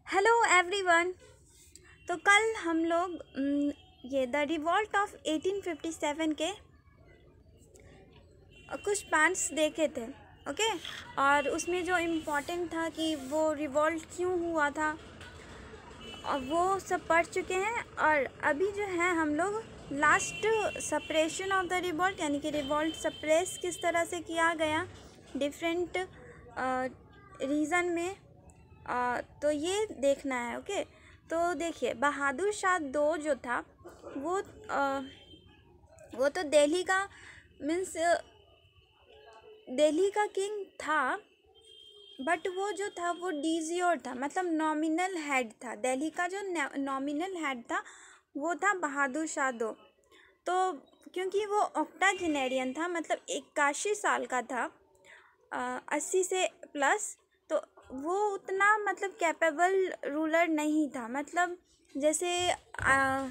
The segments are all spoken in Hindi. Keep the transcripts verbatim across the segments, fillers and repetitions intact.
Hello everyone. तो कल हम लोग न, ये the revolt of eighteen fifty seven के कुछ पार्ट्स देखे थे। ओके, और उसमें जो इम्पोर्टेंट था कि वो रिवॉल्ट क्यों हुआ था और वो सब पढ़ चुके हैं। और अभी जो है हम लोग last suppression of the revolt यानी कि रिवॉल्ट सप्रेस किस तरह से किया गया डिफरेंट रीज़न में, आ, तो ये देखना है। ओके, तो देखिए बहादुर शाह दो जो था वो आ, वो तो दिल्ली का मीन्स दिल्ली का किंग था, बट वो जो था वो डिजियोर था, मतलब नॉमिनल हेड था। दिल्ली का जो नॉमिनल हेड था वो था बहादुर शाह दो। तो क्योंकि वो ऑक्टाजेनेरियन था, मतलब इक्यासी साल का था, अस्सी से प्लस, तो वो उतना मतलब कैपेबल रूलर नहीं था। मतलब जैसे आ,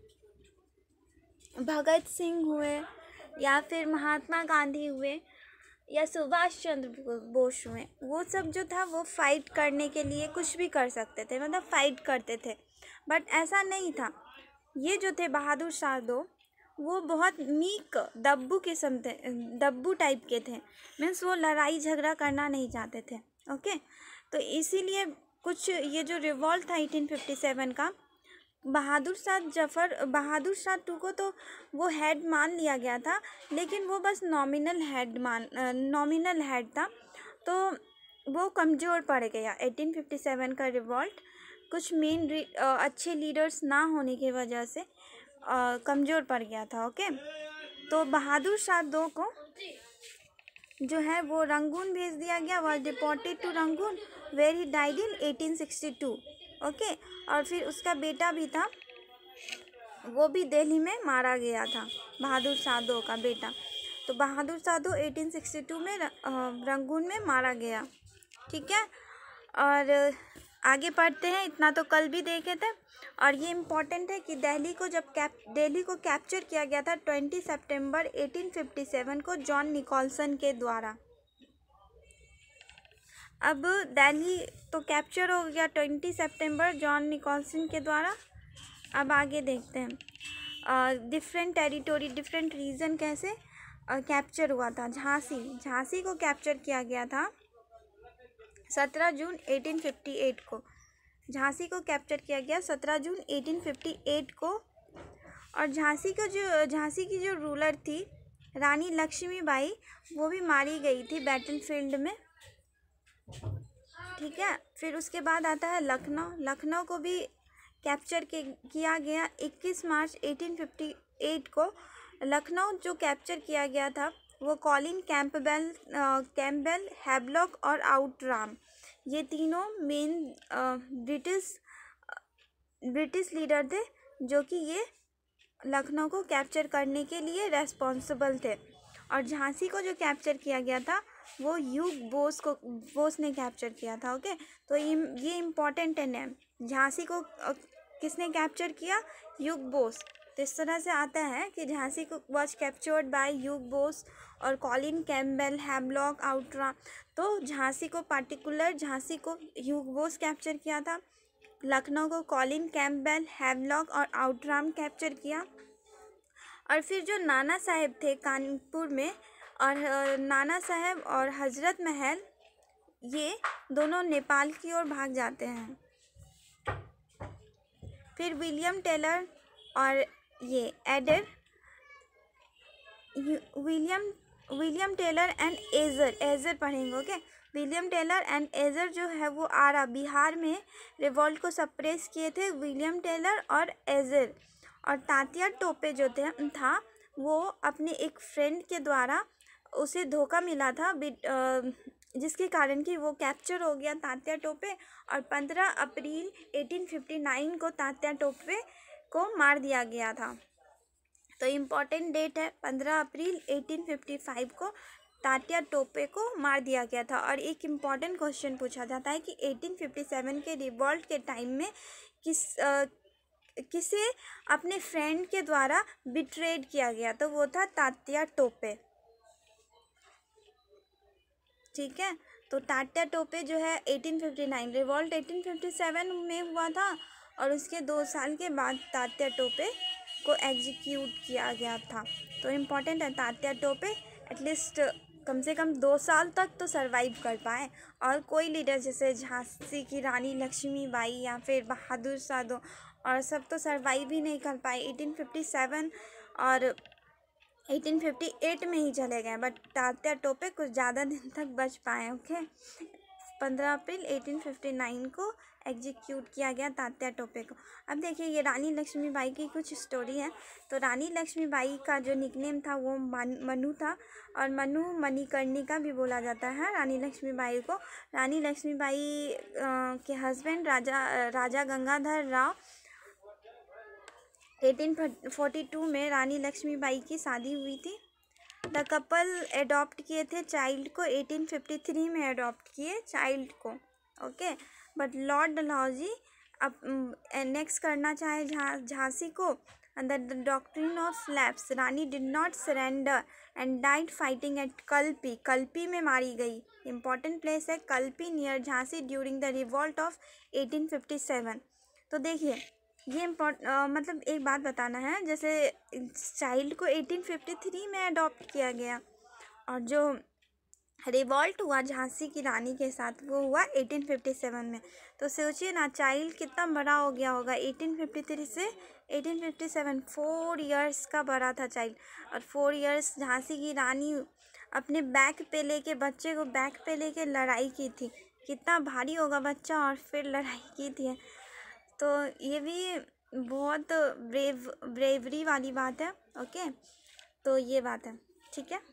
भगत सिंह हुए या फिर महात्मा गांधी हुए या सुभाष चंद्र बोस हुए, वो सब जो था वो फाइट करने के लिए कुछ भी कर सकते थे, मतलब फाइट करते थे। बट ऐसा नहीं था। ये जो थे बहादुर शाह दो वो बहुत मीक दब्बू किस्म थे, दब्बू टाइप के थे। मीन्स वो लड़ाई झगड़ा करना नहीं चाहते थे। ओके, तो इसीलिए कुछ ये जो रिवॉल्ट था एटीन फिफ्टी सेवन का, बहादुर शाह जफ़र बहादुर शाह टू को तो वो हेड मान लिया गया था, लेकिन वो बस नॉमिनल हेड मान नॉमिनल हेड था, तो वो कमज़ोर पड़ गया। एटीन फिफ्टी सेवन का रिवॉल्ट कुछ मेन अच्छे लीडर्स ना होने की वजह से कमज़ोर पड़ गया था। ओके, तो बहादुर शाह दो को जो है वो रंगून भेज दिया गया, was deported to Rangoon where he died in eighteen sixty two. Okay, और फिर उसका बेटा भी था, वो भी दिल्ली में मारा गया था, बहादुर शाह दो का बेटा। तो बहादुर शाह दो एटीन सिक्सटी टू में रंगून में मारा गया। ठीक है, और आगे पढ़ते हैं। इतना तो कल भी देखे थे। और ये इम्पॉर्टेंट है कि दिल्ली को जब कैप दिल्ली को कैप्चर किया गया था ट्वेंटी सितंबर एटीन फिफ्टी सेवन को जॉन निकोल्सन के द्वारा। अब दिल्ली तो कैप्चर हो गया ट्वेंटी सितंबर जॉन निकोल्सन के द्वारा। अब आगे देखते हैं डिफरेंट टेरिटोरी डिफरेंट रीजन कैसे कैप्चर हुआ था। झांसी झांसी को कैप्चर किया गया था सत्रह जून एटीन फिफ्टी एट को। झांसी को कैप्चर किया गया सत्रह जून एटीन फिफ्टी एट को। और झांसी को जो झांसी की जो रूलर थी रानी लक्ष्मीबाई, वो भी मारी गई थी बैटलफील्ड में। ठीक है, फिर उसके बाद आता है लखनऊ। लखनऊ को भी कैप्चर किया गया इक्कीस मार्च एटीन फिफ्टी एट को। लखनऊ जो कैप्चर किया गया था वो कॉलिन कैंपबेल कैम्पबेल हैवलॉक और आउटराम, ये तीनों मेन ब्रिटिश ब्रिटिश लीडर थे जो कि ये लखनऊ को कैप्चर करने के लिए रेस्पॉन्सिबल थे। और झांसी को जो कैप्चर किया गया था वो ह्यूग बोस को बोस ने कैप्चर किया था। ओके, तो ये ये इम्पॉर्टेंट है नेम। झांसी को किसने कैप्चर किया? Hugh Rose. तो इस तरह से आता है कि झांसी को was captured by Hugh Rose और कॉलिन कैम्पबेल हैवलॉक आउटराम। तो झांसी को पार्टिकुलर झांसी को ह्यूग बोस कैप्चर किया था, लखनऊ को कॉलिन कैम्पबेल हैवलॉक और आउटराम कैप्चर किया। और फिर जो नाना साहेब थे कानपुर में, और नाना साहेब और हजरत महल, ये दोनों नेपाल की ओर भाग जाते हैं। फिर विलियम टेलर और ये एडर विलियम विलियम टेलर एंड एजर एजर पढ़ेंगे। ओके, विलियम टेलर एंड एजर जो है वो आरा बिहार में रिवॉल्ट को सप्रेस किए थे, विलियम टेलर और एजर। और तात्या टोपे जो थे था वो अपने एक फ्रेंड के द्वारा उसे धोखा मिला था, जिसके कारण कि वो कैप्चर हो गया तात्या टोपे। और पंद्रह अप्रैल एटीन फिफ्टी नाइन को तात्या टोपे को मार दिया गया था। तो इम्पॉर्टेंट डेट है, पंद्रह अप्रैल एटीन फिफ्टी फाइव को तात्या टोपे को मार दिया गया था। और एक इम्पॉर्टेंट क्वेश्चन पूछा जाता है कि एटीन फिफ्टी सेवन के रिवॉल्ट के टाइम में किस आ, किसे अपने फ्रेंड के द्वारा बिट्रेड किया गया, तो वो था तात्या टोपे। ठीक है, तो तात्या टोपे जो है eighteen fifty nine, revolt eighteen fifty seven में हुआ था और उसके दो साल के बाद तात्या टोपे को एग्जीक्यूट किया गया था। तो इम्पॉर्टेंट है, तात्या टोपे एटलीस्ट कम से कम दो साल तक तो सरवाइव कर पाए, और कोई लीडर जैसे झांसी की रानी लक्ष्मीबाई या फिर बहादुर शाह और सब तो सरवाइव ही नहीं कर पाए। एटीन फिफ्टी सेवन और एटीन फिफ्टी एट में ही चले गए, बट तात्या टोपे कुछ ज़्यादा दिन तक बच पाए। ओके, पंद्रह अप्रैल एटीन फिफ्टी नाइन को एग्जीक्यूट किया गया तात्या टोपे को। अब देखिए ये रानी लक्ष्मीबाई की कुछ स्टोरी है। तो रानी लक्ष्मीबाई का जो निकनेम था वो मनु था, और मनु मणिकर्णिका भी बोला जाता है रानी लक्ष्मीबाई को। रानी लक्ष्मीबाई के husband Raja Raja Gangadhar Rao eighteen forty two में रानी लक्ष्मीबाई की शादी हुई थी। द कपल एडॉप्ट किए थे चाइल्ड को, एटीन फिफ्टी थ्री में एडॉप्ट किए चाइल्ड को। ओके, बट लॉर्ड डलहौजी अब नेक्स्ट करना चाहे झांसी को under the doctrine of lapse. Rani did not surrender and died fighting at Kalpi. Kalpi में मारी गई, इंपॉर्टेंट प्लेस है Kalpi near Jhansi during the revolt of eighteen fifty seven. तो देखिए ये इम्पोर्ट मतलब एक बात बताना है, जैसे चाइल्ड को एटीन फिफ्टी थ्री में अडॉप्ट किया गया और जो रिवॉल्ट हुआ झांसी की रानी के साथ वो हुआ एटीन फिफ्टी सेवन में। तो सोचिए ना चाइल्ड कितना बड़ा हो गया होगा, एटीन फिफ्टी थ्री से eighteen fifty seven, four years का बड़ा था चाइल्ड। और फोर इयर्स झांसी की रानी अपने बैक पे लेके बच्चे को बैक पे लेके लड़ाई की थी, कितना भारी होगा बच्चा, और फिर लड़ाई की थी। तो ये भी बहुत ब्रेव ब्रेवरी वाली बात है। ओके, तो ये बात है, ठीक है।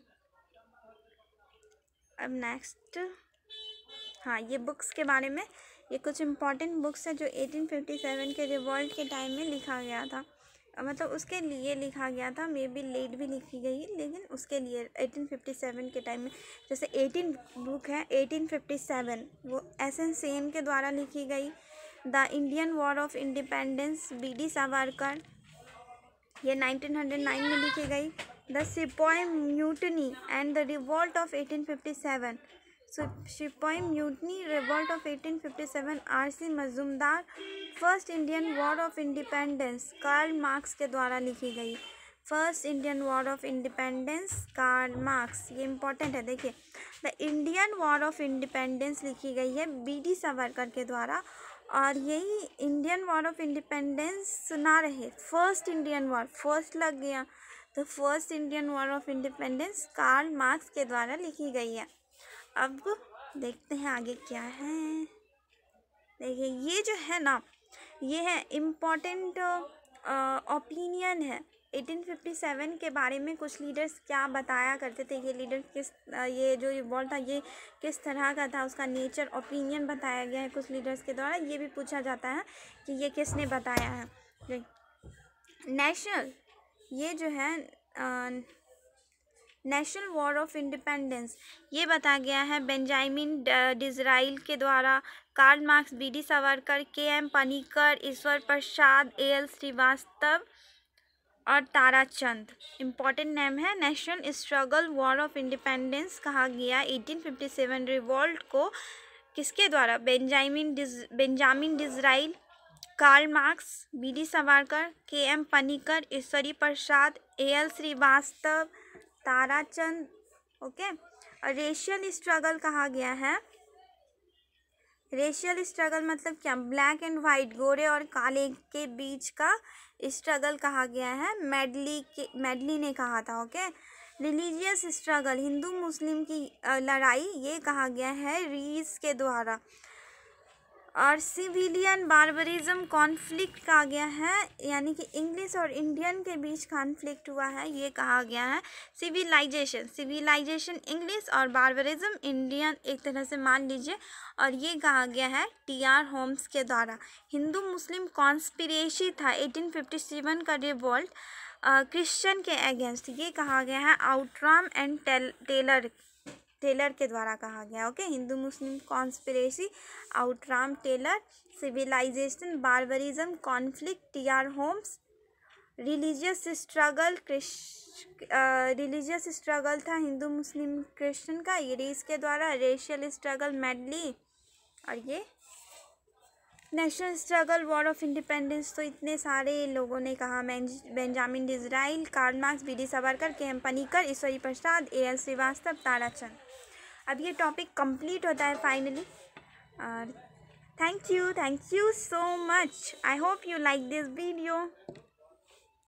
अब नेक्स्ट, हाँ ये बुक्स के बारे में, ये कुछ इम्पॉर्टेंट बुक्स है जो एटीन फिफ्टी सेवन के रिवॉल्ट के टाइम में लिखा गया था, मतलब उसके लिए लिखा गया था, मे बी लेट भी लिखी गई लेकिन उसके लिए एटीन फिफ्टी सेवन के टाइम में। जैसे एटीन बुक है एटीन फिफ्टी सेवन, वो एस एन सेन के द्वारा लिखी गई। The Indian war of independence B D Savarkar, ये नाइनटीन हंड्रेड नाइन में लिखी गई। The sipahi mutiny and the revolt of eighteen fifty seven, sipahi mutiny revolt of eighteen fifty seven, R C Majumdar, first Indian war of independence Karl Marx के द्वारा लिखी गई। First Indian war of independence Karl Marx, ये इंपॉर्टेंट है। देखिए the Indian war of independence लिखी गई है बी डी सावरकर के द्वारा, और यही इंडियन वॉर ऑफ इंडिपेंडेंस सुना रहे, फर्स्ट इंडियन वॉर, फर्स्ट लग गया तो first Indian war of independence Karl Marx के द्वारा लिखी गई है। अब देखते हैं आगे क्या है। देखिए ये जो है ना, ये है इम्पॉर्टेंट ओपिनियन है एटीन फिफ्टी सेवन के बारे में। कुछ लीडर्स क्या बताया करते थे, ये लीडर किस ये जो रिवॉल्ट था ये किस तरह का था, उसका नेचर ओपिनियन बताया गया है कुछ लीडर्स के द्वारा। ये भी पूछा जाता है कि ये किसने बताया है। नेशनल, ये जो है नेशनल वॉर ऑफ इंडिपेंडेंस, ये बताया गया है बेंजामिन डिज़राइल के द्वारा, Karl Marx, B D Savarkar, K M Panikkar, Ishwar Prasad, A L Srivastava और ताराचंद। इम्पॉर्टेंट नेम है। National struggle war of independence कहा गया एटीन फिफ्टी सेवन रिवॉल्ट को किसके द्वारा, बेंजामिन डिज Benjamin Disraeli, Karl Marx, B D Savarkar, K M Panikkar, Ishwari Prasad, A L Srivastava, Tarachand. Okay, और रेशियल स्ट्रगल कहा गया है, रेशियल स्ट्रगल मतलब क्या, ब्लैक एंड वाइट, गोरे और काले के बीच का स्ट्रगल कहा गया है, मेडली के मेडली ने कहा था। Okay, religious struggle, Hindu Muslim की लड़ाई, ये कहा गया है रीस के द्वारा। और सिविलियन बार्बरिज्म कॉन्फ्लिक्ट कहा गया है, यानी कि इंग्लिश और इंडियन के बीच कॉन्फ्लिक्ट हुआ है, ये कहा गया है सिविलाइजेशन। सिविलाइजेशन इंग्लिश और बार्बरिज्म इंडियन एक तरह से मान लीजिए, और ये कहा गया है टी आर होम्स के द्वारा। हिंदू मुस्लिम कॉन्स्पिरेसी था एटीन फिफ्टी सेवन का रिवॉल्ट क्रिश्चियन के अगेंस्ट, ये कहा गया है आउटराम एंड टेलर टेलर के द्वारा कहा गया। Okay, Hindu Muslim conspiracy, Outram Taylor, civilization, barbarism, conflict, T R Holmes, religious struggle religious struggle था हिंदू मुस्लिम क्रिश्चियन का, ये इसके द्वारा। रेशियल स्ट्रगल मेडली, और ये national struggle war of independence. तो इतने सारे लोगों ने कहा, Benjamin Disraeli, Karl Marx, B D Savarkar, K M Panikkar, Ishwari Prasad, A L Srivastava, Tarachand. अब ये टॉपिक कंप्लीट होता है फाइनली। और thank you thank you so much. I hope you like this video.